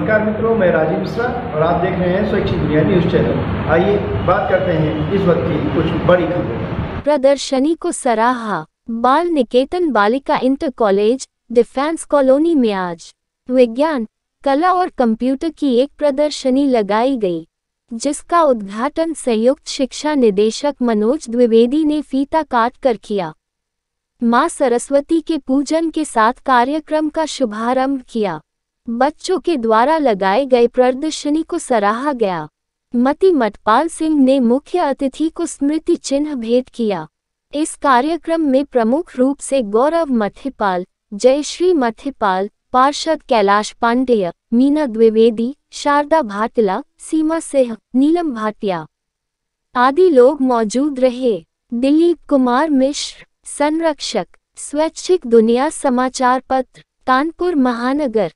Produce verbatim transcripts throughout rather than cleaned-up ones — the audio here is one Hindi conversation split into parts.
नमस्कार मित्रों, मैं राजीव मिश्रा और आप देख रहे हैं स्वैच्छिक दुनिया न्यूज़ चैनल। आइए बात करते हैं इस वक्त की कुछ बड़ी खबरें। प्रदर्शनी को सराहा। बाल निकेतन बालिका इंटर कॉलेज डिफेंस कॉलोनी में आज विज्ञान, कला और कंप्यूटर की एक प्रदर्शनी लगाई गई, जिसका उद्घाटन संयुक्त शिक्षा निदेशक मनोज द्विवेदी ने फीता काट कर किया। मां सरस्वती के पूजन के साथ कार्यक्रम का शुभारंभ किया। बच्चों के द्वारा लगाए गए प्रदर्शनी को सराहा गया। मति मठपाल सिंह ने मुख्य अतिथि को स्मृति चिन्ह भेंट किया। इस कार्यक्रम में प्रमुख रूप से गौरव मठपाल, जयश्री मठपाल, पार्षद कैलाश पांडेय, मीना द्विवेदी, शारदा भाटिया, सीमा सिंह, नीलम भाटिया आदि लोग मौजूद रहे। दिलीप कुमार मिश्र, संरक्षक, स्वैच्छिक दुनिया समाचार पत्र, कानपुर महानगर।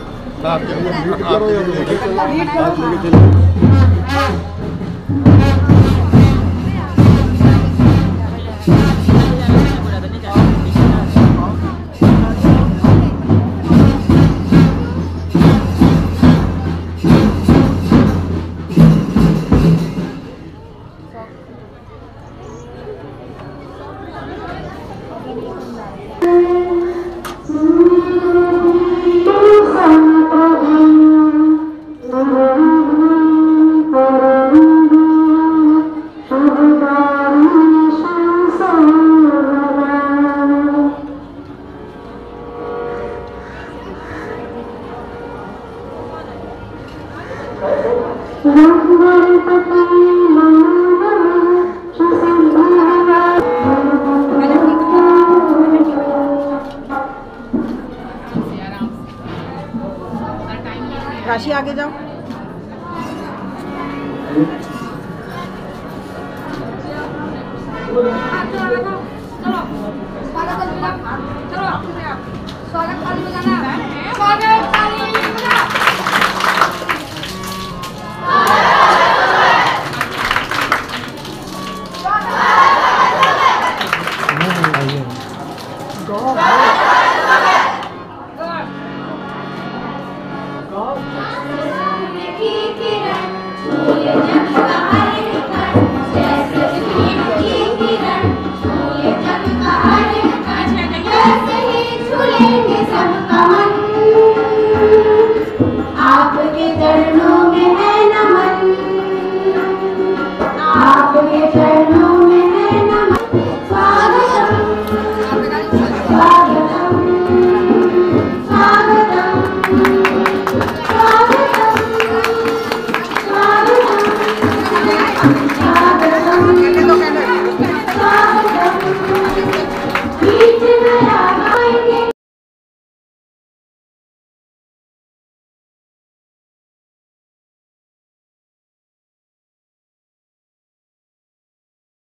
राशि आगे जाओ। स्वागत